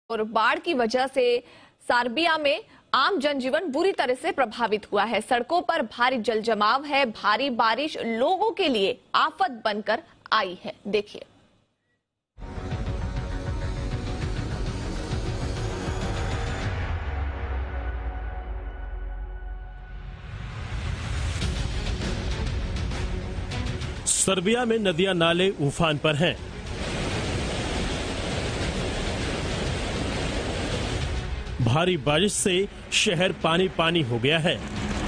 और बाढ़ की वजह से सर्बिया में आम जनजीवन बुरी तरह से प्रभावित हुआ है। सड़कों पर भारी जल जमाव है। भारी बारिश लोगों के लिए आफत बनकर आई है। देखिए। सर्बिया में नदियां नाले उफान पर हैं। भारी बारिश से शहर पानी पानी हो गया है।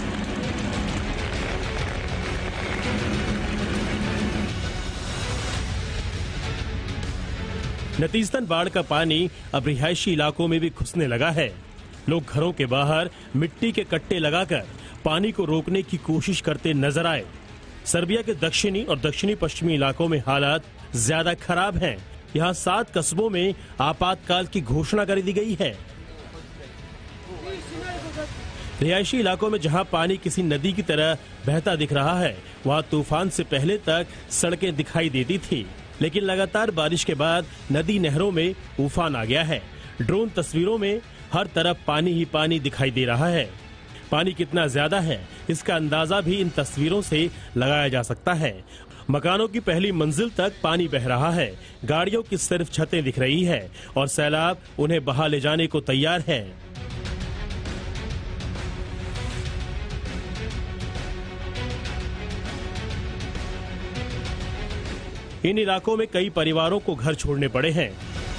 नतीजतन बाढ़ का पानी अब रिहायशी इलाकों में भी घुसने लगा है। लोग घरों के बाहर मिट्टी के कट्टे लगाकर पानी को रोकने की कोशिश करते नजर आए। सर्बिया के दक्षिणी और दक्षिणी पश्चिमी इलाकों में हालात ज्यादा खराब हैं। यहाँ 7 कस्बों में आपातकाल की घोषणा कर दी गई है। रिहायशी इलाकों में जहां पानी किसी नदी की तरह बहता दिख रहा है, वहां तूफान से पहले तक सड़कें दिखाई देती थी, लेकिन लगातार बारिश के बाद नदी नहरों में उफान आ गया है। ड्रोन तस्वीरों में हर तरफ पानी ही पानी दिखाई दे रहा है। पानी कितना ज्यादा है, इसका अंदाजा भी इन तस्वीरों से लगाया जा सकता है। मकानों की पहली मंजिल तक पानी बह रहा है। गाड़ियों की सिर्फ छतें दिख रही है और सैलाब उन्हें बहा ले जाने को तैयार है। इन इलाकों में कई परिवारों को घर छोड़ने पड़े हैं।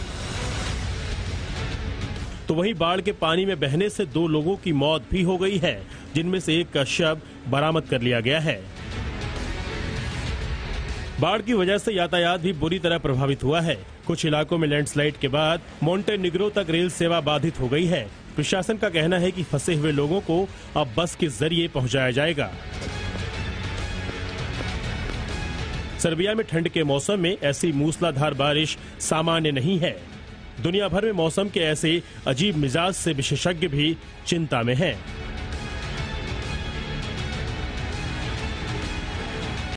तो वहीं बाढ़ के पानी में बहने से 2 लोगों की मौत भी हो गई है, जिनमें से एक का शव बरामद कर लिया गया है। बाढ़ की वजह से यातायात भी बुरी तरह प्रभावित हुआ है। कुछ इलाकों में लैंडस्लाइड के बाद मोंटेनिग्रो तक रेल सेवा बाधित हो गई है। प्रशासन का कहना है कि फंसे हुए लोगों को अब बस के जरिए पहुंचाया जाएगा। सर्बिया में ठंड के मौसम में ऐसी मूसलाधार बारिश सामान्य नहीं है। दुनिया भर में मौसम के ऐसे अजीब मिजाज से विशेषज्ञ भी चिंता में हैं।